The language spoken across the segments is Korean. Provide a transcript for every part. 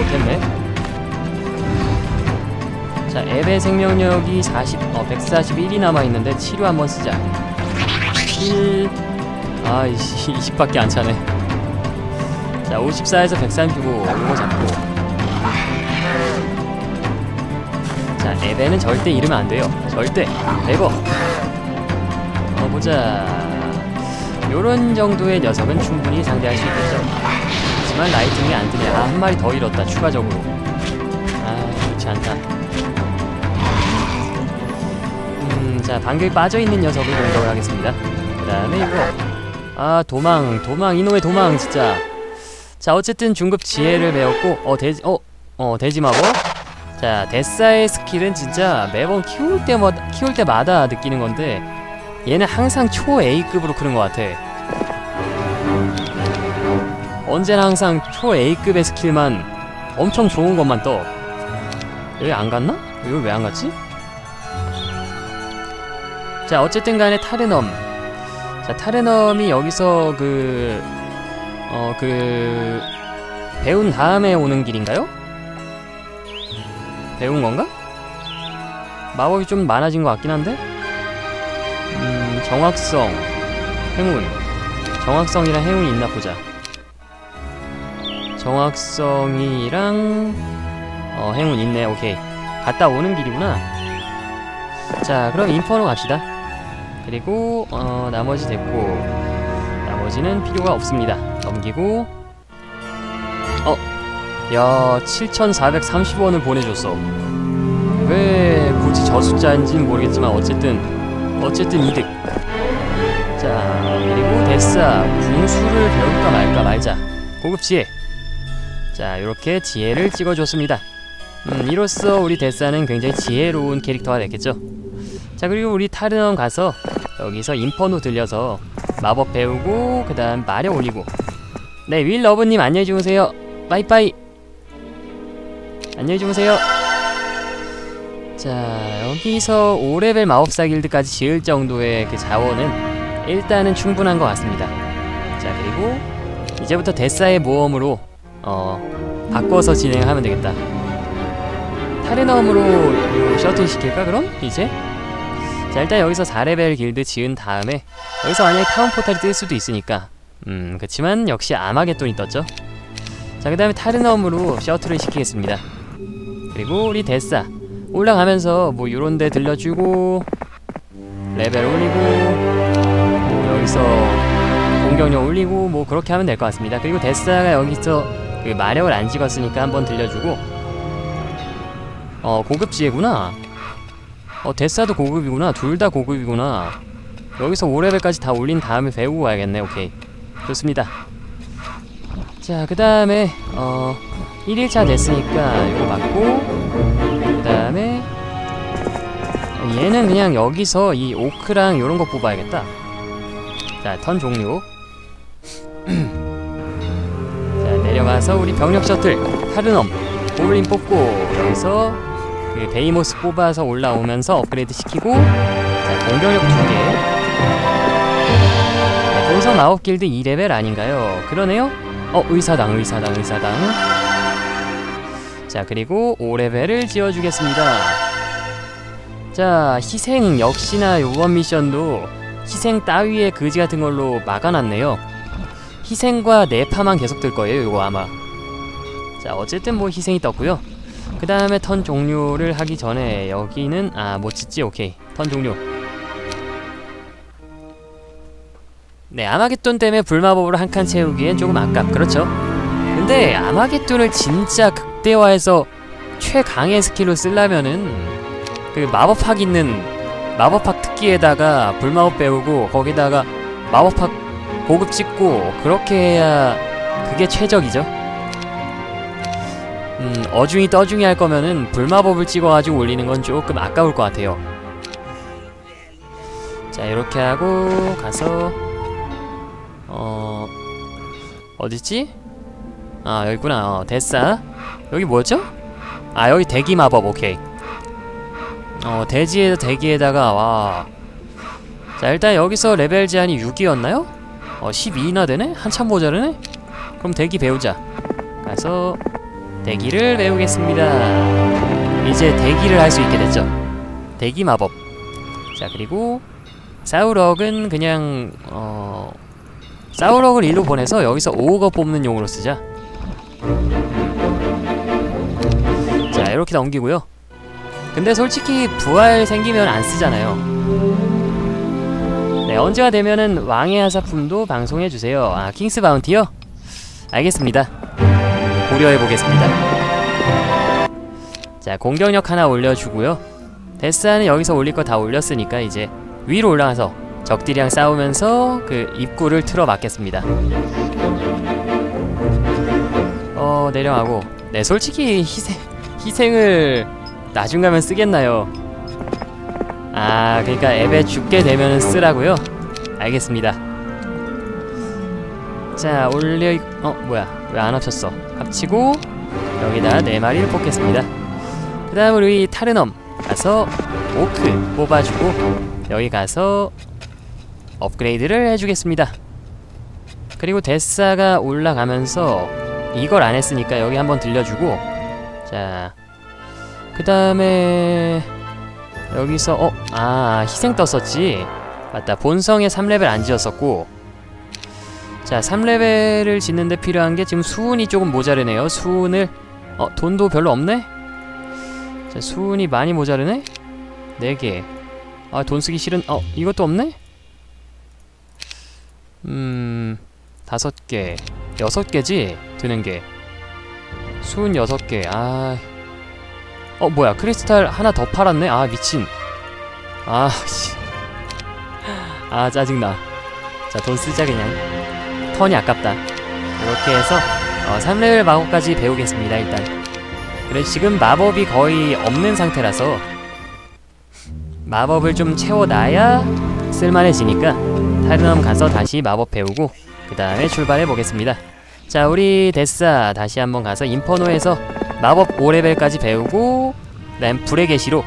못했네. 자, 앱의 생명력이 141이 남아있는데 치료 한번 쓰자. 1. 아이씨, 20밖에 안 차네. 자, 54에서 135 이거 잡고. 자, 앱에는 절대 이러면 안 돼요. 절대. 레버. 보자. 요런 정도의 녀석은 충분히 상대할 수 있겠죠. 하지만 라이팅이 안 뜨네. 한 마리 더 잃었다, 추가적으로. 좋지 않다. 자, 방격이 빠져있는 녀석을 공격을 하겠습니다. 그 다음에 이거. 도망. 이놈의 도망, 진짜. 자, 어쨌든 중급 지혜를 배웠고, 돼지 마법. 자, 데사의 스킬은 진짜 매번 키울 때마다 느끼는 건데, 얘는 항상 초 A급으로 크는 것 같아. 언제나 항상 초 A급의 스킬만 엄청 좋은 것만 떠. 여기 안 갔나? 여기 왜 안 갔지? 자, 어쨌든 간에 타르넘. 자, 타르넘이 여기서 배운 다음에 오는 길인가요? 배운 건가? 마법이 좀 많아진 것 같긴 한데? 정확성, 행운. 정확성이랑 행운이 있나 보자. 정확성이랑 행운 있네. 오케이. 갔다 오는 길이구나. 자, 그럼 인퍼노 갑시다. 그리고 나머지 됐고, 나머지는 필요가 없습니다. 넘기고. 야, 7,430원을 보내줬어. 왜 굳이 저 숫자인지는 모르겠지만 어쨌든 이득. 자, 그리고 데사 궁수를 배울까 말까 말자. 고급 지혜. 자, 요렇게 지혜를 찍어줬습니다. 이로써 우리 데사는 굉장히 지혜로운 캐릭터가 됐겠죠. 자, 그리고 우리 타르넘 가서 여기서 인퍼노 들려서 마법 배우고 그 다음 마력 올리고. 네, 윌러브님 안녕히 주무세요. 빠이빠이. 안녕히 주무세요. 자, 여기서 5레벨 마법사 길드까지 지을 정도의 그 자원은 일단은 충분한 것 같습니다. 자, 그리고 이제부터 데사의 모험으로 바꿔서 진행하면 되겠다. 타르넘으로 셔틀 시킬까 그럼? 이제? 자, 일단 여기서 4레벨 길드 지은 다음에 여기서 만약에 타운 포탈이 뜰 수도 있으니까 그치만 역시 아마겟돈이 떴죠. 자, 그 다음에 타르넘으로 셔틀을 시키겠습니다. 그리고 우리 데사 올라가면서 뭐 요런데 들려주고 레벨 올리고 뭐 여기서 공격력 올리고 뭐 그렇게 하면 될 것 같습니다. 그리고 데사가 여기서 그 마력을 안 찍었으니까 한번 들려주고. 고급 지혜구나. 데사도 고급이구나. 둘 다 고급이구나. 여기서 5레벨까지 다 올린 다음에 배우고 가야겠네. 오케이, 좋습니다. 자, 그 다음에 1일차 됐으니까 이거 받고, 그 다음에 얘는 그냥 여기서 이 오크랑 요런 거 뽑아야겠다. 자, 턴 종료. 자, 내려가서 우리 병력 셔틀 타르넘 고블린 뽑고 여기서 그 베이모스 뽑아서 올라오면서 업그레이드 시키고. 자, 공격력 2개. 네, 본선 마법 길드 2레벨 아닌가요? 그러네요? 의사당. 자, 그리고 5레벨을 지어주겠습니다. 자, 희생 역시나 요번 미션도 희생 따위의 그지 같은 걸로 막아놨네요. 희생과 내파만 계속 뜰 거예요, 요거 아마. 자, 어쨌든 뭐 희생이 떴고요. 그 다음에 턴 종료를 하기 전에 여기는 못 짓지. 오케이, 턴 종료. 네, 아마겟돈 때문에 불마법으로 한 칸 채우기엔 조금 그렇죠. 근데 아마겟돈을 진짜 극대화해서 최강의 스킬로 쓰려면은 그 마법학 있는 마법학 특기에다가 불마법 배우고 거기다가 마법학 고급 찍고 그렇게 해야 그게 최적이죠. 어중이 떠중이 할 거면은 불마법을 찍어가지고 올리는 건 조금 아까울 것 같아요. 자, 이렇게 하고 가서 어딨지? 여기구나. 데사. 여기 뭐였죠? 여기 대기 마법. 오케이. 대기에다가 와. 자, 일단 여기서 레벨 제한이 6이었나요? 12나 되네? 한참 모자르네? 그럼 대기 배우자. 가서 대기를 배우겠습니다. 이제 대기를 할 수 있게 됐죠. 대기 마법. 자, 그리고 싸우럭은 그냥 싸우럭을 일로 보내서 여기서 오거 뽑는 용으로 쓰자. 자, 이렇게 넘기고요. 근데 솔직히 부활 생기면 안 쓰잖아요. 네, 언제가 되면은 왕의 하사품도 방송해주세요. 아, 킹스 바운티요? 알겠습니다. 고려해보겠습니다. 자, 공격력 하나 올려주고요. 데스하는 여기서 올릴 거 다 올렸으니까 이제 위로 올라가서 적들이랑 싸우면서 그 입구를 틀어 막겠습니다. 내려가고. 네, 솔직히 희생을 나중 가면 쓰겠나요? 아, 그러니까 앱에 죽게 되면 쓰라고요? 알겠습니다. 자, 올려. 뭐야, 왜 안 합쳤어? 합치고 여기다 4마리를 뽑겠습니다. 그 다음 우리 타르넘 가서 오크 뽑아주고 여기 가서 업그레이드를 해주겠습니다. 그리고 데스가 올라가면서 이걸 안 했으니까 여기 한번 들려주고. 자, 그 다음에 여기서 희생 떴었지. 맞다, 본성에 3레벨 안 지었었고. 자, 3레벨을 짓는데 필요한게 지금 수운이 조금 모자르네요. 수운을 돈도 별로 없네? 자, 수운이 많이 모자르네? 4개. 아, 돈 쓰기 싫은. 이것도 없네? 5개 6개지? 드는게 수운 6개. 뭐야, 크리스탈 하나 더 팔았네? 아, 미친. 씨. 짜증나. 자, 돈 쓰자 그냥. 턴이 아깝다. 이렇게 해서 3레벨 마법까지 배우겠습니다. 일단 그래, 지금 마법이 거의 없는 상태라서 마법을 좀 채워놔야 쓸만해지니까 타르넘 가서 다시 마법 배우고 그 다음에 출발해보겠습니다. 자, 우리 데스아 다시 한번 가서 인퍼노에서 마법 5레벨까지 배우고 그 다음 불의 계시로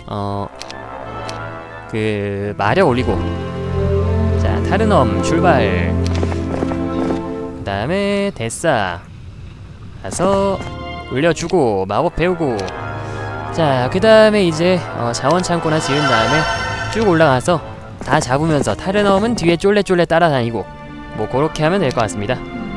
그 마력 올리고. 자, 타르넘 출발. 그 다음에 데스아 가서 올려주고 마법 배우고. 자, 그 다음에 이제 자원창고나 지은 다음에 쭉 올라가서 다 잡으면서 타르넘은 뒤에 쫄래쫄래 따라다니고 뭐 그렇게 하면 될 것 같습니다.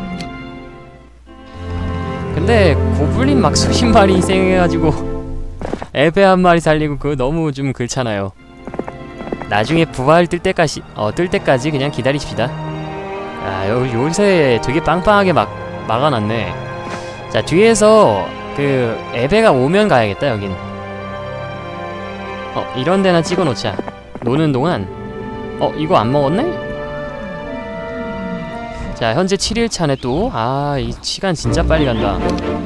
근데 고블린 막 수십 마리 희생해가지고 에베 한 마리 살리고 그거 너무 좀 그렇잖아요. 나중에 부활 뜰 때까지 그냥 기다리십시다. 요새 되게 빵빵하게 막아놨네. 자, 뒤에서 그 에베가 오면 가야겠다. 여긴 이런 데나 찍어놓자. 노는 동안 이거 안 먹었네? 자, 현재 7일차네 또. 이 시간 진짜 빨리 간다.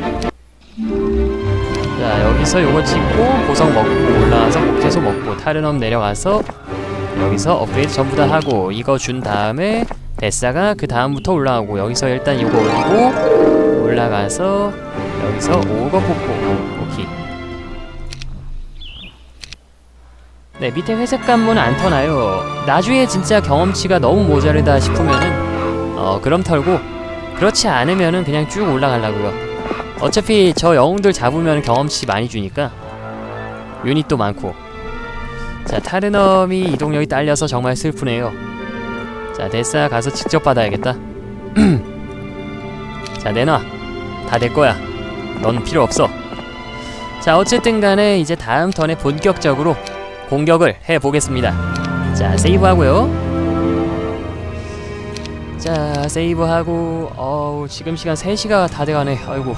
자, 여기서 요거 찍고 보석 먹고 올라가서 목재소 먹고 타르넘 내려가서 여기서 업그레이드 전부 다 하고 이거 준 다음에 데스아가 그 다음부터 올라가고 여기서 일단 이거 올리고 올라가서 여기서 5거 뽑고. 오케이. 네, 밑에 회색 관문 안 터나요. 나중에 진짜 경험치가 너무 모자르다 싶으면은 그럼 털고, 그렇지 않으면은 그냥 쭉 올라가려고요. 어차피 저 영웅들 잡으면 경험치 많이 주니까 유닛도 많고. 자, 타르넘이 이동력이 딸려서 정말 슬프네요. 자, 데스아 가서 직접 받아야겠다. 자, 내놔. 다 내 거야. 넌 필요 없어. 자, 어쨌든 간에 이제 다음 턴에 본격적으로 공격을 해보겠습니다. 자, 세이브하고요. 자, 세이브하고. 지금 시간 3시가 다 돼가네. 아이고.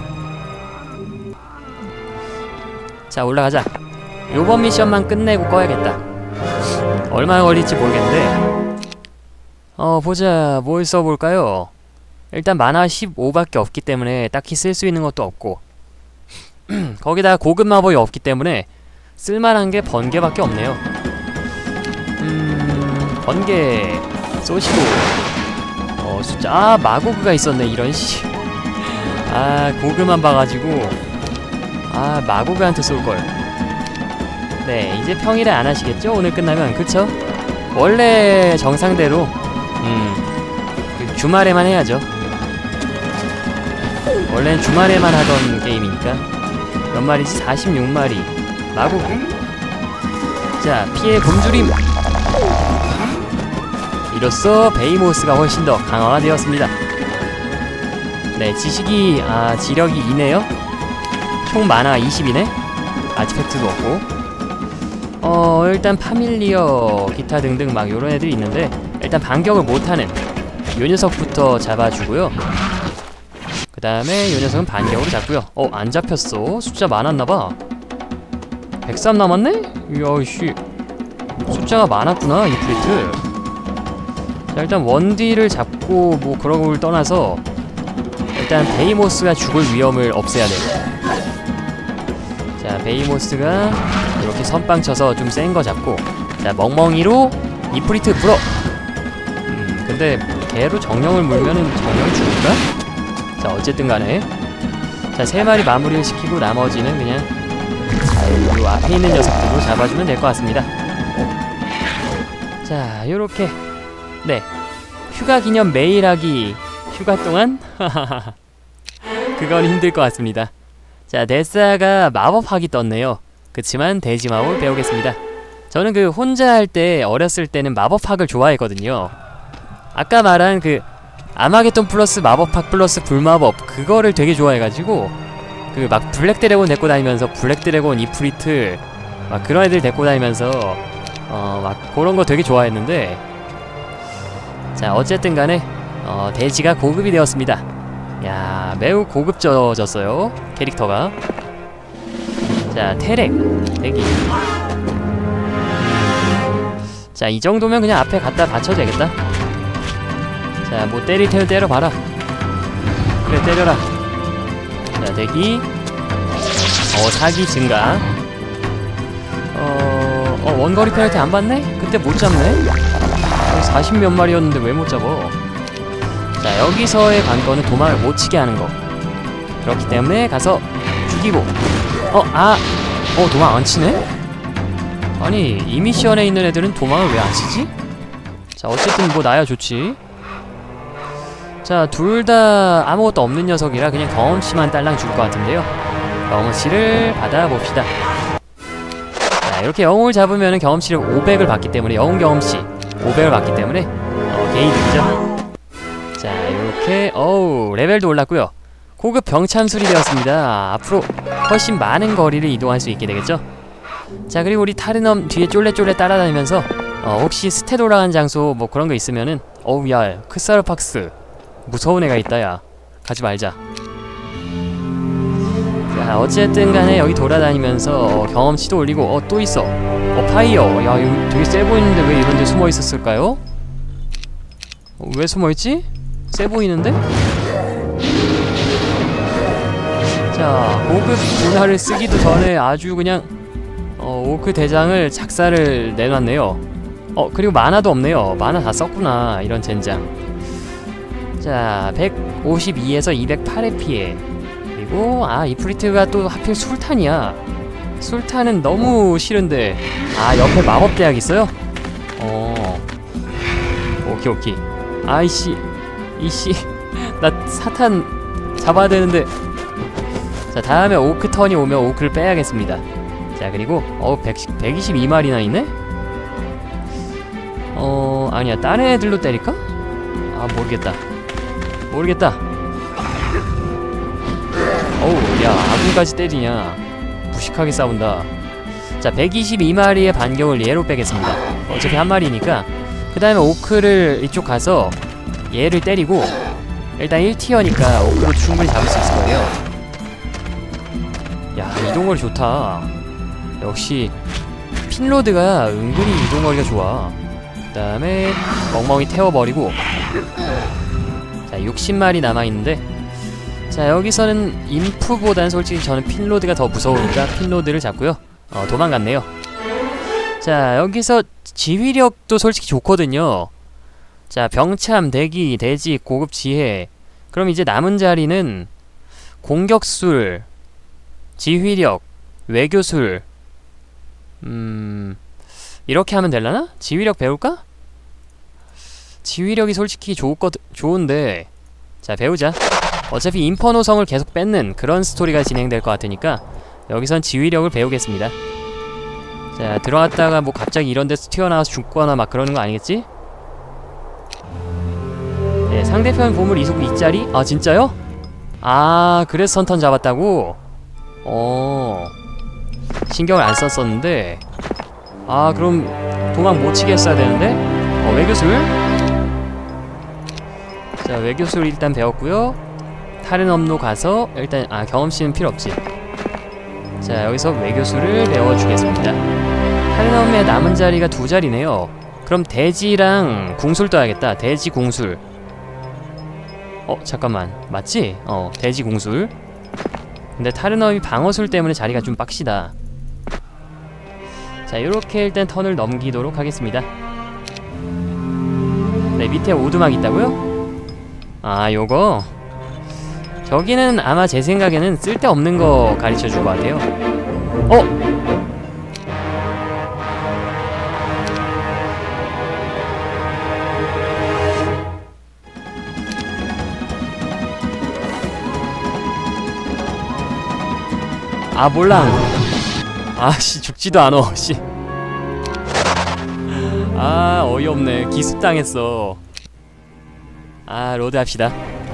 자, 올라가자. 요번 미션만 끝내고 꺼야겠다. 얼마나 걸릴지 모르겠는데. 보자. 뭘 써볼까요? 일단 만화 15밖에 없기 때문에 딱히 쓸 수 있는 것도 없고 거기다 고급 마법이 없기 때문에 쓸만한 게 번개밖에 없네요. 번개 쏘시고. 숫자. 마고그가 있었네. 이런 씨. 고그만 봐가지고 마고그한테 쏠걸. 네, 이제 평일에 안 하시겠죠? 오늘 끝나면. 그쵸? 원래 정상대로 주말에만 해야죠. 원래는 주말에만 하던 게임이니까. 몇 마리지? 46마리. 마구. 자, 피해 굶주림. 이로써 베이모스가 훨씬 더 강화가 되었습니다. 네, 지식이 지력이 2네요. 총 만화가 20이네. 아티팩트도 없고. 일단 파밀리어 기타 등등 막 요런 애들이 있는데, 일단 반격을 못하는 요 녀석부터 잡아주고요. 그 다음에 요 녀석은 반격으로 잡고요. 안 잡혔어. 숫자 많았나봐. 103 남았네? 이야씨, 숫자가 많았구나 이 프리트. 자, 일단 원딜을 잡고 뭐 그런 걸 떠나서 일단 베이모스가 죽을 위험을 없애야 돼. 자, 베이모스가 이렇게 선빵 쳐서 좀 센 거 잡고, 자, 멍멍이로 이프리트 불어. 근데 걔로 정령을 물면은 정령이 죽을까? 자, 어쨌든 간에 자, 3마리 마무리를 시키고 나머지는 그냥 요 앞에 있는 녀석들로 잡아주면 될 것 같습니다. 자, 요렇게 네, 휴가 기념 매일 하기 휴가 동안 그건 힘들 것 같습니다. 자, 데스아가 마법학이 떴네요. 그치만 돼지 마법을 배우겠습니다. 저는 그 혼자 할 때 어렸을 때는 마법학을 좋아했거든요. 아까 말한 그 아마겟돈 플러스 마법학 플러스 불마법 그거를 되게 좋아해가지고 그 막 블랙드래곤 데리고 다니면서 블랙드래곤 이프리트 막 그런 애들 데리고 다니면서 막 그런 거 되게 좋아했는데, 자, 어쨌든 간에 돼지가 고급이 되었습니다. 야, 매우 고급져졌어요 캐릭터가. 자, 테렉 대기. 자, 이 정도면 그냥 앞에 갖다 받쳐줘야겠다. 자, 뭐 때릴 테면 때려봐라. 그래, 때려라. 자, 대기. 사기 증가. 원거리 페널티 안 받네? 그때 못 잡네? 40몇 마리였는데 왜 못 잡어? 자, 여기서의 관건은 도망을 못 치게 하는 거. 그렇기 때문에 가서 죽이고. 도망 안 치네? 아니, 이 미션에 있는 애들은 도망을 왜 안 치지? 자, 어쨌든 뭐 나야 좋지. 자, 둘 다 아무것도 없는 녀석이라 그냥 경험치만 딸랑 줄 것 같은데요. 경험치를 받아봅시다. 자, 이렇게 영웅을 잡으면 경험치를 500을 받기 때문에, 영웅 경험치 500을 받기 때문에 개이득이죠. 자, 이렇게 레벨도 올랐고요. 고급 병참술이 되었습니다. 앞으로 훨씬 많은 거리를 이동할 수 있게 되겠죠. 자, 그리고 우리 타르넘 뒤에 쫄래쫄래 따라다니면서 혹시 스탯 올라간 장소 뭐 그런 거 있으면은 야, 크사르팍스 무서운 애가 있다. 야, 가지 말자. 자, 어쨌든 간에 여기 돌아다니면서 경험치도 올리고 또 있어. 파이어. 야, 이거 되게 세 보이는데 왜 이런 데 숨어 있었을까요? 왜 숨어 있지? 세 보이는데? 자, 고급 분할을 쓰기도 전에 아주 그냥 오크 대장을 작사를 내놨네요. 그리고 만화도 없네요. 만화 다 썼구나, 이런 젠장. 자, 152에서 208의 피해. 그리고 이프리트가 또 하필 술탄이야. 술탄은 너무 싫은데. 옆에 마법대학 있어요? 오케이. 아이씨, 이씨, 나 사탄 잡아야 되는데. 자, 다음에 오크 턴이 오면 오크를 빼야겠습니다. 자, 그리고 122마리나 있네? 아니야, 다른 애들로 때릴까? 모르겠다. 야, 아군까지 때리냐. 무식하게 싸운다. 자, 122마리의 반격을 얘로 빼겠습니다. 어차피 한 마리니까. 그 다음에 오크를 이쪽 가서 얘를 때리고, 일단 1티어니까 오크로 충분히 잡을 수 있을 거예요. 야, 이동거리 좋다. 역시 핀로드가 은근히 이동거리가 좋아. 그 다음에 멍멍이 태워버리고. 자, 60마리 남아있는데, 자, 여기서는 인프보다는 솔직히 저는 핀로드가 더 무서우니까 핀로드를 잡고요. 도망갔네요. 자, 여기서 지휘력도 솔직히 좋거든요. 자, 병참, 대기, 대지, 고급 지혜. 그럼 이제 남은 자리는 공격술, 지휘력, 외교술. 이렇게 하면 되려나? 지휘력 배울까? 지휘력이 솔직히 좋은데. 자, 배우자. 어차피 인퍼노 성을 계속 뺏는 그런 스토리가 진행될 것 같으니까 여기선 지휘력을 배우겠습니다. 자, 들어갔다가 뭐 갑자기 이런 데서 튀어나와서 죽거나 막 그러는 거 아니겠지? 네, 상대편 보물 이속 2짜리? 아, 진짜요? 아, 그래서 선턴 잡았다고? 신경을 안 썼었는데. 아, 그럼 도망 못 치게 했어야 되는데? 외교술? 자, 외교술 일단 배웠고요. 다른 업로 가서 일단 경험치는 필요 없지. 자, 여기서 외교술을 배워주겠습니다. 다른 업에 남은 자리가 2자리네요. 그럼 대지랑 궁술 떠야겠다. 대지 궁술. 잠깐만, 맞지? 대지 궁술. 근데 타르넘이 방어술 때문에 자리가 좀 빡시다. 자, 요렇게 일단 턴을 넘기도록 하겠습니다. 네, 밑에 오두막 있다고요? 아, 요거? 저기는 아마 제 생각에는 쓸데없는 거 가르쳐줄 것 같아요. 아, 몰라. 아씨, 죽지도 않어. 씨. 아, 어이없네. 기습당했어. 아, 로드 합시다.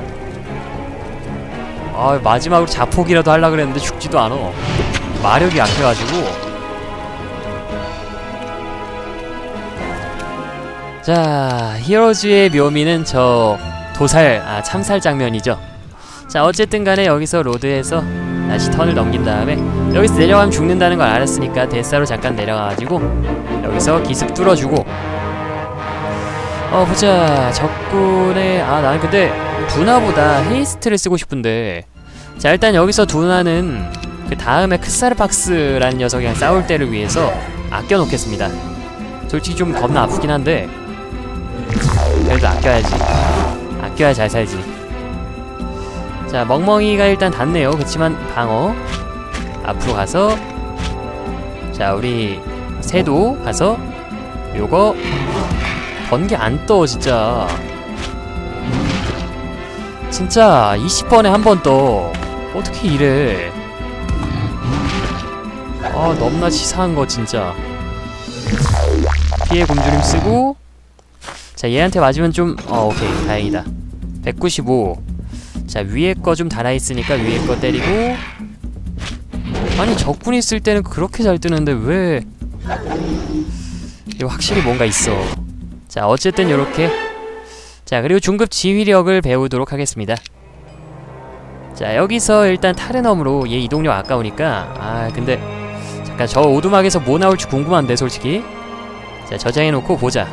아, 마지막으로 자폭이라도 하려고 그랬는데 죽지도 않아. 마력이 약해가지고. 자, 히어로즈의 묘미는 저 도살, 참살 장면이죠. 자, 어쨌든 간에 여기서 로드에서 다시 턴을 넘긴 다음에 여기서 내려가면 죽는다는 걸 알았으니까 데스사로 잠깐 내려가가지고 여기서 기습 뚫어주고. 보자. 적군의 나는 근데 두나보다 헤이스트를 쓰고 싶은데. 자, 일단 여기서 두나는 그 다음에 크사르팍스라는 녀석이랑 싸울 때를 위해서 아껴놓겠습니다. 솔직히 좀 겁나 아프긴 한데 그래도 아껴야지. 아껴야 잘 살지. 자, 멍멍이가 일단 닿네요. 그치만 방어. 앞으로 가서 자, 우리 새도 가서 요거 번개 안 떠. 진짜 20번에 한 번 떠. 어떻게 이래. 너무나 치사한거 진짜. 피해 굶주림 쓰고. 자, 얘한테 맞으면 좀 오케이, 다행이다. 195. 자, 위에 거 좀 달아있으니까 위에 거 때리고. 아니, 적군이 쓸 때는 그렇게 잘 뜨는데 왜. 이거 확실히 뭔가 있어. 자, 어쨌든 요렇게. 자, 그리고 중급 지휘력을 배우도록 하겠습니다. 자, 여기서 일단 타르넘으로 얘 이동력 아까우니까. 근데 잠깐 저 오두막에서 뭐 나올지 궁금한데 솔직히. 자, 저장해놓고 보자.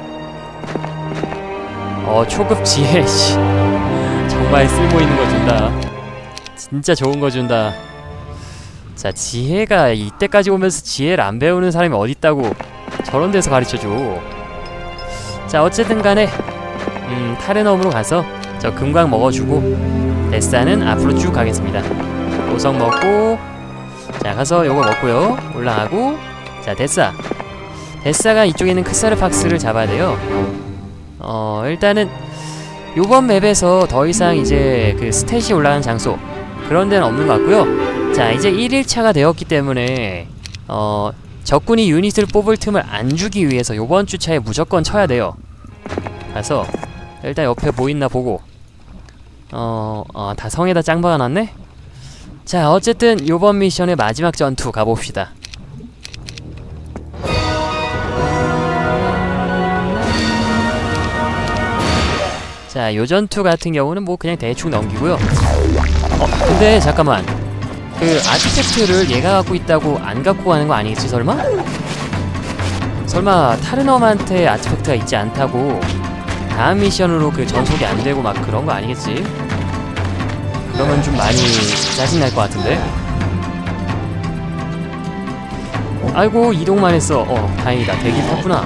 초급 지혜. 씨, 정말 쓸모있는 거 준다. 진짜 좋은 거 준다. 자, 지혜가 이때까지 오면서 지혜를 안 배우는 사람이 어딨다고 저런 데서 가르쳐줘. 자, 어쨌든 간에 타르넘으로 가서 저 금광 먹어주고 데스사는 앞으로 쭉 가겠습니다. 보석 먹고. 자, 가서 요거 먹고요. 올라가고. 자, 데스사가 이쪽에 있는 크사르팍스를 잡아야 돼요. 일단은 요번 맵에서 더 이상 이제 그 스탯이 올라가는 장소 그런 데는 없는 것 같고요. 자, 이제 1일차가 되었기 때문에 적군이 유닛을 뽑을 틈을 안 주기 위해서 요번 주차에 무조건 쳐야 돼요. 가서 일단 옆에 뭐 있나 보고. 다 성에다 짱 박아놨네? 자, 어쨌든 요번 미션의 마지막 전투 가봅시다. 자, 요 전투 같은 경우는 뭐 그냥 대충 넘기고요. 근데 잠깐만. 그 아티팩트를 얘가 갖고 있다고 안 갖고 가는 거 아니겠지 설마? 설마 타르넘한테 아티팩트가 있지 않다고 다음 미션으로 그 전속이 안 되고 막 그런 거 아니겠지? 그러면 좀 많이 짜증날 것 같은데? 아이고, 이동만 했어. 다행이다. 대기 탔구나.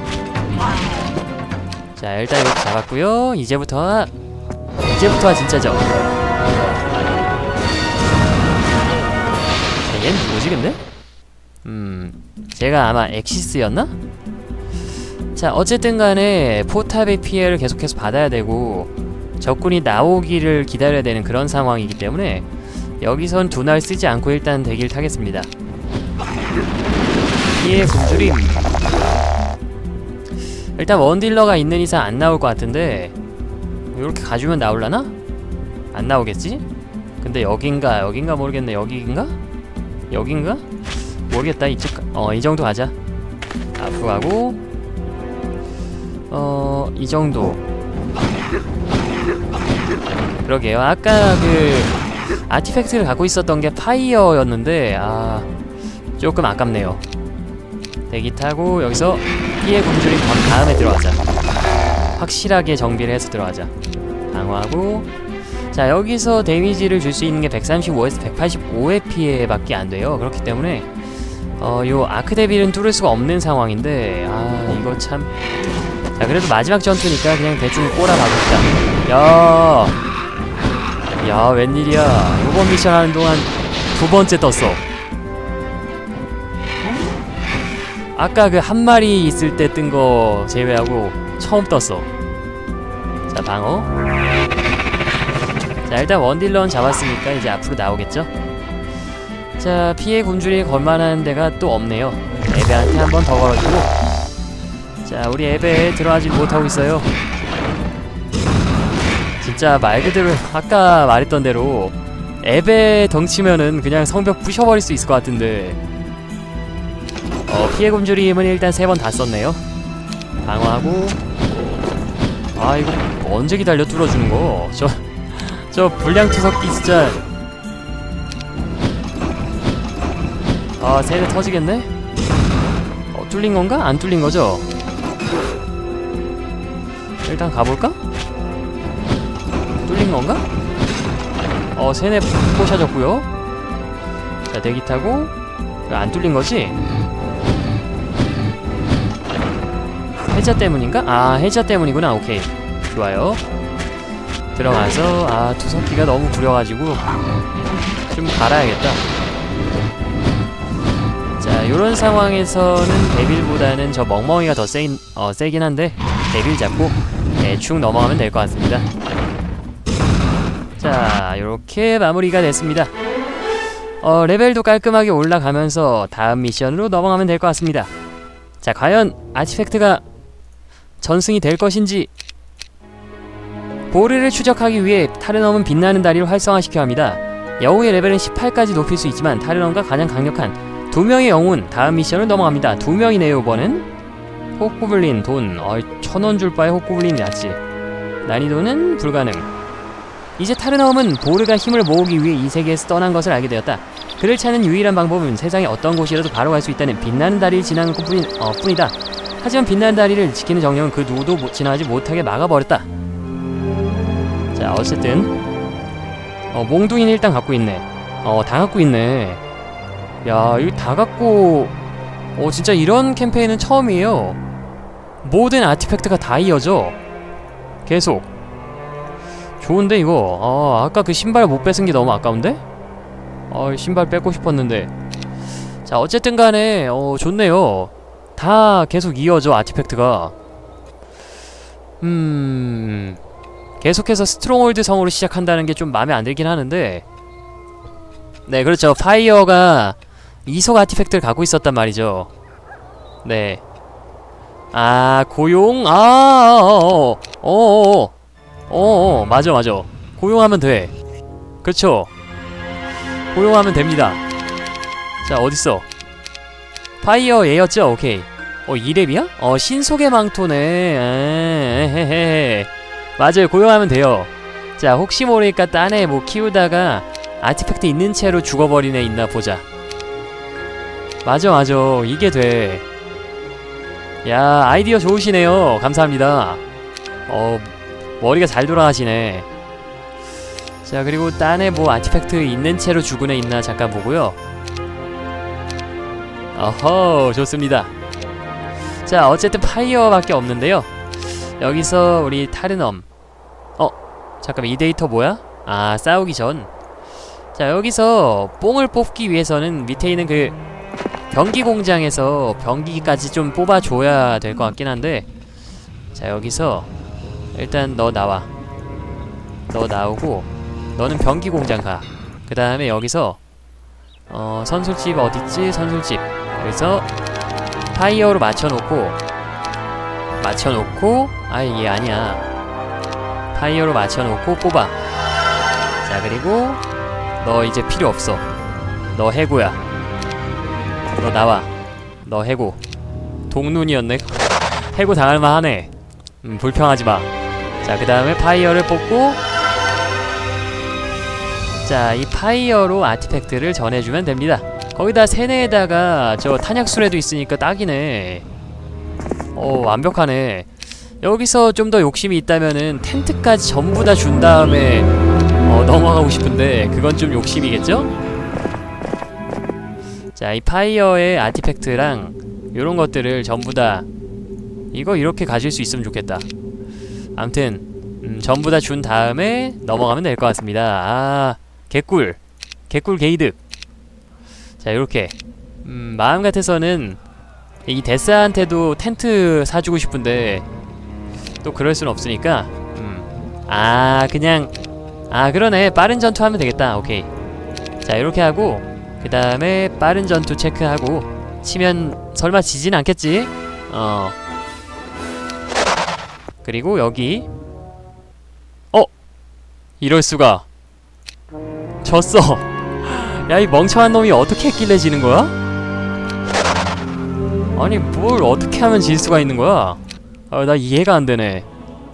자, 일단 이렇게 잡았고요. 이제부터가 진짜죠. 얘는 뭐지 근데? 제가 아마 엑시스였나? 자, 어쨌든 간에 포탑의 피해를 계속해서 받아야 되고. 적군이 나오기를 기다려야 되는 그런 상황이기 때문에 여기선 두날 쓰지 않고 일단 대기를 타겠습니다. 피해 굶주림. 일단 원딜러가 있는 이상 안 나올 것 같은데 이렇게 가주면 나올라나? 안 나오겠지? 근데 여긴가 모르겠네. 여기인가? 여긴가? 모르겠다. 이쪽 이 정도 가자. 앞으로 가고 이 정도. 그러게요. 아까 그 아티팩트를 갖고 있었던 게 파이어였는데 조금 아깝네요. 대기 타고 여기서 피해 굶주림 다음에 들어가자. 확실하게 정비를 해서 들어가자. 방어하고 자 여기서 데미지를 줄 수 있는 게 135에서 185의 피해밖에 안 돼요. 그렇기 때문에 요 아크데빌은 뚫을 수가 없는 상황인데 이거 참. 자 그래도 마지막 전투니까 그냥 대충 꼬라박읍시다. 야 웬일이야. 요번 미션 하는 동안 2번째 떴어. 아까 그 한 마리 있을 때 뜬 거 제외하고 처음 떴어. 자 방어. 자 일단 원딜런 잡았으니까 이제 앞으로 나오겠죠? 자 피해 굶주리에 걸만한 데가 또 없네요. 에베한테 한 번 더 걸어주고 자 우리 에베 들어가지 못하고 있어요. 진짜 말 그대로 아까 말했던 대로 에베 덩치면은 그냥 성벽 부셔버릴 수 있을 것 같은데 피해 굶주림은 일단 3번 다 썼네요. 방어하고 이거 언제 기다려 뚫어주는 거. 저 불량투석기 진짜 세대 터지겠네? 뚫린 건가? 안 뚫린 거죠? 일단 가볼까? 뚫린 건가? 세네 포셔졌고요. 자 대기 타고 안 뚫린 거지? 해자 때문인가? 해자 때문이구나. 오케이 좋아요. 들어가서 투석기가 너무 구려가지고 좀 갈아야겠다. 자 요런 상황에서는 데빌보다는 저 멍멍이가 더 세긴 한데 데빌 잡고 대충 넘어가면 될 것 같습니다. 자 요렇게 마무리가 됐습니다. 레벨도 깔끔하게 올라가면서 다음 미션으로 넘어가면 될 것 같습니다. 자 과연 아티팩트가 전승이 될 것인지. 보르를 추적하기 위해 타르넘은 빛나는 다리를 활성화시켜야 합니다. 여우의 레벨은 18까지 높일 수 있지만 타르넘과 가장 강력한 2명의 영웅은 다음 미션을 넘어갑니다. 2명이네요 이번엔. 호쿠블린 돈 1000원 줄 바에 호쿠블린이 낫지. 난이도는 불가능. 이제 타르넘은 보르가 힘을 모으기 위해 이 세계에서 떠난 것을 알게 되었다. 그를 찾는 유일한 방법은 세상의 어떤 곳이라도 바로 갈 수 있다는 빛나는 다리를 지나는 것 뿐이다. 하지만 빛나는 다리를 지키는 정령은 그 누구도 지나가지 못하게 막아버렸다. 자 어쨌든 몽둥이는 일단 갖고 있네. 다 갖고 있네. 야 이거 다 갖고 진짜 이런 캠페인은 처음이에요. 모든 아티팩트가 다 이어져. 계속 좋은데 이거. 아까 그 신발 못 뺏은 게 너무 아까운데? 신발 뺏고 싶었는데. 자 어쨌든 간에 좋네요. 다 계속 이어져 아티팩트가. 계속해서 스트롱홀드 성으로 시작한다는 게 좀 마음에 안 들긴 하는데 네 그렇죠. 파이어가 이속 아티팩트를 갖고 있었단 말이죠. 네. 고용? 맞아 고용하면 돼. 그렇죠. 고용하면 됩니다. 자 어딨어. 파이어 얘였죠? 오케이. 2렙이야? 신속의 망토네. 에헤헤. 맞아요. 고용하면 돼요. 자 혹시 모르니까 딴애 뭐 키우다가 아티팩트 있는 채로 죽어버린 애 있나 보자. 맞아 이게 돼. 야 아이디어 좋으시네요. 감사합니다. 머리가 잘 돌아가시네. 자 그리고 딴애 뭐 아티팩트 있는 채로 죽은 애 있나 잠깐 보고요. 어허 좋습니다. 자 어쨌든 파이어밖에 없는데요. 여기서 우리 타르넘 잠깐만 이 데이터 뭐야? 싸우기 전. 자 여기서 뽕을 뽑기 위해서는 밑에 있는 그 병기 공장에서 병기까지 좀 뽑아줘야 될 것 같긴 한데 자 여기서 일단 너 나와. 너 나오고 너는 변기 공장 가. 그 다음에 여기서 선술집 어딨지? 선술집. 그래서 파이어로 맞춰놓고 아이 얘 아니야. 파이어로 맞춰놓고 뽑아. 자, 그리고 너 이제 필요 없어. 너 해고야. 너 나와. 너 해고. 동눈이었네. 해고 당할만 하네. 불평하지마. 자, 그 다음에 파이어를 뽑고, 자, 이 파이어로 아티팩트를 전해주면 됩니다. 거기다 세뇌에다가 저 탄약수레도 있으니까 딱이네. 완벽하네. 여기서 좀 더 욕심이 있다면은 텐트까지 전부 다 준 다음에 넘어가고 싶은데 그건 좀 욕심이겠죠? 자, 이 파이어의 아티팩트랑 요런 것들을 전부 다 이거 이렇게 가질 수 있으면 좋겠다. 암튼 전부 다 준 다음에 넘어가면 될 것 같습니다. 아, 개꿀 게이득. 자, 요렇게 마음 같아서는 이 데스한테도 텐트 사주고 싶은데 또 그럴 순 없으니까 그냥 그러네. 빠른 전투하면 되겠다. 오케이. 자, 요렇게 하고 그 다음에 빠른 전투 체크하고 치면 설마 지진 않겠지? 그리고 여기 이럴수가 졌어. 야, 이 멍청한 놈이 어떻게 했길래 지는 거야? 아니, 뭘 어떻게 하면 질 수가 있는 거야? 나 이해가 안 되네.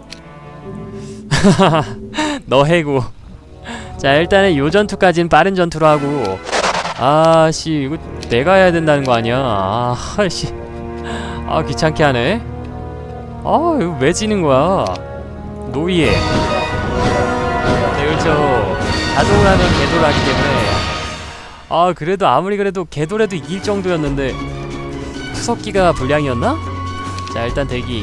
너 해고. 자, 일단은 요 전투까지는 빠른 전투로 하고. 아씨, 이거 내가 해야 된다는 거 아니야? 아씨, 귀찮게 하네. 이거 왜 지는 거야? 노예. 네, 그렇죠. 자동으로는 궤도를 하기 때문에. 그래도 아무리 그래도 궤도라도 이길 정도였는데 투석기가 불량이었나? 자, 일단 대기.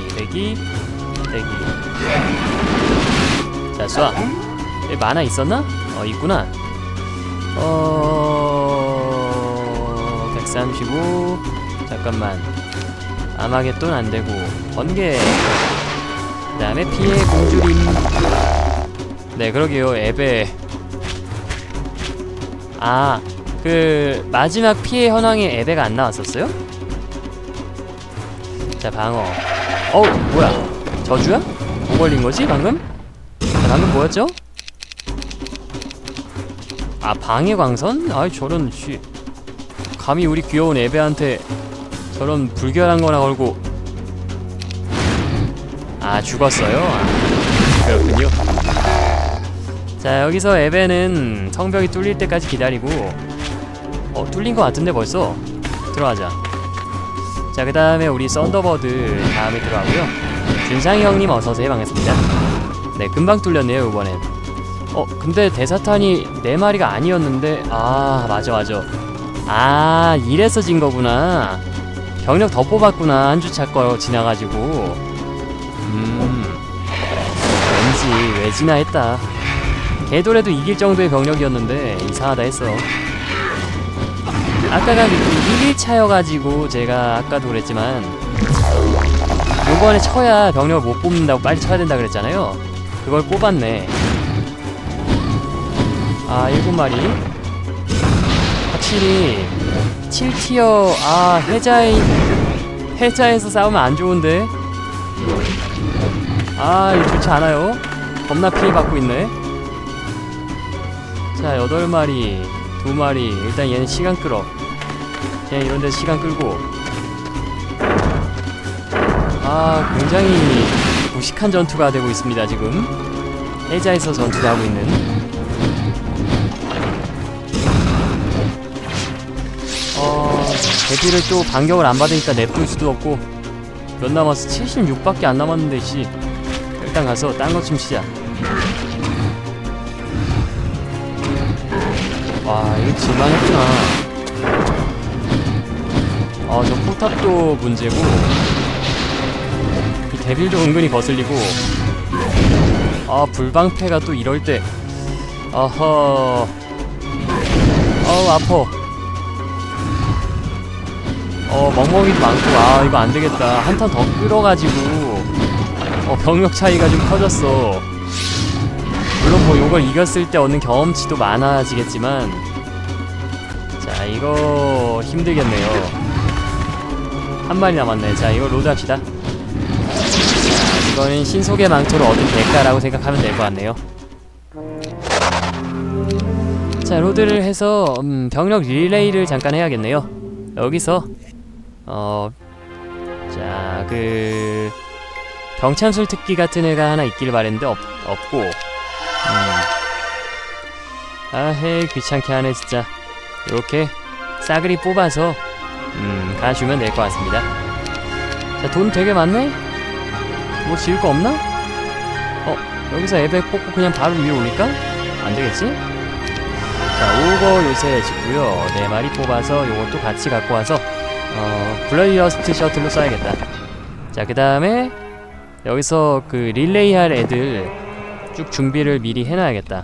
자, 쏴. 여기 만화 있었나? 있구나. 135. 잠깐만. 아마겟돈 안되고 번개. 그 다음에 피해 공주림. 네, 그러게요. 앱에 그 마지막 피해 현황에 앱에가 안 나왔었어요? 자, 방어. 뭐야? 저주야? 뭐 걸린 거지 방금? 자, 방금 뭐였죠? 방해 광선? 아이, 저런 감히 우리 귀여운 에베한테 저런 불결한 거나 걸고. 죽었어요? 그렇군요. 자, 여기서 에베는 성벽이 뚫릴 때까지 기다리고. 뚫린 거 같은데 벌써? 들어가자. 자, 그 다음에 우리 썬더버드 다음에 들어가고요. 준상이 형님 어서오세요. 반갑습니다. 네, 금방 뚫렸네요 이번엔. 근데 대사탄이 4마리가 아니었는데. 맞아. 이래서 진 거구나. 병력 더 뽑았구나. 한 주차 거 지나가지고. 왠지 왜 지나 했다. 개돌에도 이길 정도의 병력이었는데 이상하다 했어. 아까가 1, 2차여가지고 제가 아까도 그랬지만 요번에 쳐야 병력을 못 뽑는다고 빨리 쳐야 된다 그랬잖아요. 그걸 뽑았네. 7마리. 확실히 7티어 해자에서 싸우면 안 좋은데. 이거 좋지 않아요. 겁나 피해받고 있네. 자, 8마리 2마리. 일단 얘는 시간 끌어. 그냥 이런데 시간 끌고. 굉장히 무식한 전투가 되고 있습니다 지금. 해자에서 전투도 하고 있는. 대피를 또 반격을 안 받으니까 냅둘 수도 없고. 몇 남았어? 76밖에 안 남았는데 씨. 일단 가서 딴 거 좀 치자. 이거 질만했구나. 저 포탑도 문제고 이 데빌도 은근히 거슬리고. 불방패가 또 이럴 때. 아파. 멍멍이도 많고. 이거 안되겠다. 한 턴 더 끌어가지고 병력 차이가 좀 커졌어. 물론 뭐 요걸 이겼을 때 얻는 경험치도 많아지겠지만, 자 이거 힘들겠네요. 한 마리 남았네. 자 이거 로드합시다. 자 이거는 신속의 망토를 얻은 대가라고 생각하면 될 것 같네요. 자 로드를 해서 병력 릴레이를 잠깐 해야겠네요. 여기서 자 그 병참술 특기 같은 애가 하나 있길 바랬는데 없고, 아헤 귀찮게 하네 진짜. 이렇게 싸그리 뽑아서 가주면 될 것 같습니다. 자 돈 되게 많네? 뭐 지을 거 없나? 여기서 에백 뽑고 그냥 바로 위에 올릴까? 안되겠지? 자 오거 요새 짓고요. 4마리 뽑아서 요것도 같이 갖고 와서 블러리러스트 셔틀로 써야겠다. 자 그 다음에 여기서 그 릴레이 할 애들 쭉 준비를 미리 해놔야겠다.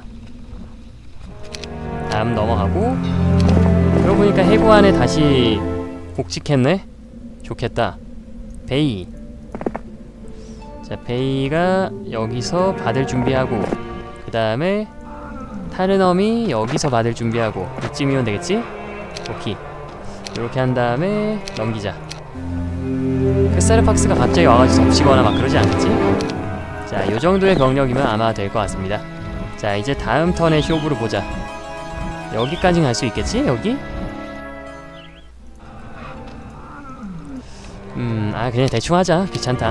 다음 넘어가고, 그러고 보니까 해구 안에 다시 복직했네? 좋겠다. 베이. 자 베이가 여기서 받을 준비하고, 그 다음에 타르넘이 여기서 받을 준비하고, 이쯤이면 되겠지? 오케이. 이렇게 한 다음에 넘기자. 크사르팍스가 갑자기 와가지고 덮치거나 막 그러지 않겠지? 자 요정도의 병력이면 아마 될 것 같습니다. 자 이제 다음 턴에 쇼부를 보자. 여기까지 갈 수 있겠지? 여기? 그냥 대충 하자. 귀찮다.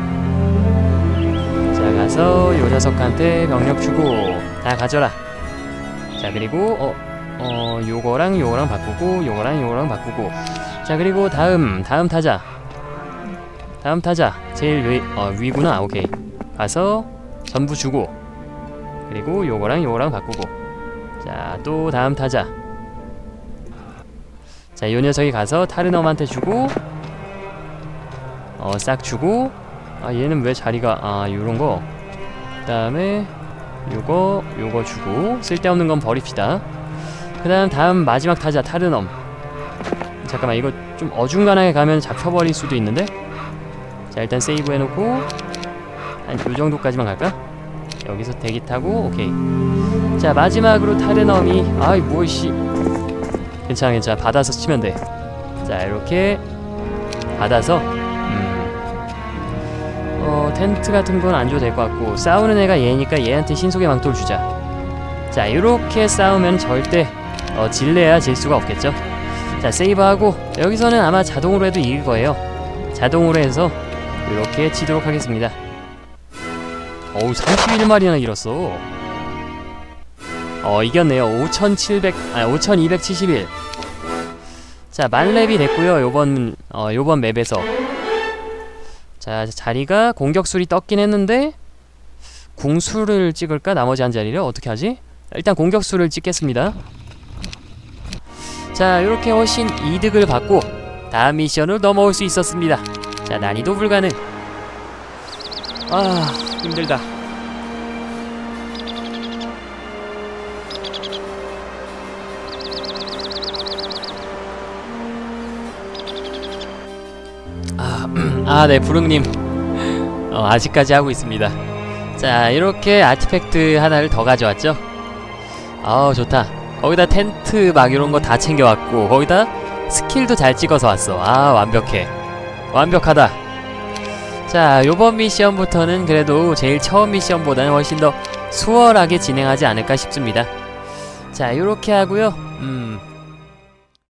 자 가서 요 녀석한테 병력 주고 다 가져라. 자 그리고 요거랑 요거랑 바꾸고, 요거랑 요거랑 바꾸고. 자 그리고 다음 타자. 다음 타자 제일 위구나. 오케이. 가서 전부 주고, 그리고 요거랑 요거랑 바꾸고. 자 또 다음 타자. 자 요 녀석이 가서 타르넘한테 주고, 싹 주고. 얘는 왜 자리가 요런거. 그 다음에 요거 주고, 쓸데없는 건 버립시다. 그 다음 마지막 타자 타르넘. 잠깐만 이거 좀 어중간하게 가면 잡혀버릴 수도 있는데. 자 일단 세이브 해놓고 한 요정도까지만 갈까? 여기서 대기 타고 오케이. 자 마지막으로 타르넘이 뭐이씨 괜찮아 받아서 치면 돼. 자 이렇게 받아서 텐트 같은 건 안 줘도 될 것 같고, 싸우는 애가 얘니까 얘한테 신속의 망토를 주자. 자 이렇게 싸우면 절대 질래야 질 수가 없겠죠. 자 세이브하고 여기서는 아마 자동으로 해도 이길 거예요. 자동으로 해서 이렇게 치도록 하겠습니다. 31마리나 잃었어. 이겼네요. 5271. 자 만렙이 됐고요. 요번 맵에서. 자 자리가 공격술이 떴긴 했는데, 궁수를 찍을까? 나머지 한 자리를 어떻게 하지? 일단 공격수를 찍겠습니다. 자 요렇게 훨씬 이득을 받고 다음 미션으로 넘어올 수 있었습니다. 자 난이도 불가능. 힘들다. 네 부릉님 아직까지 하고 있습니다. 자 이렇게 아티팩트 하나를 더 가져왔죠. 좋다. 거기다 텐트 막 이런거 다 챙겨왔고, 거기다 스킬도 잘 찍어서 왔어. 완벽해. 완벽하다. 자 요번 미션부터는 그래도 제일 처음 미션보다는 훨씬 더 수월하게 진행하지 않을까 싶습니다. 자 요렇게 하고요.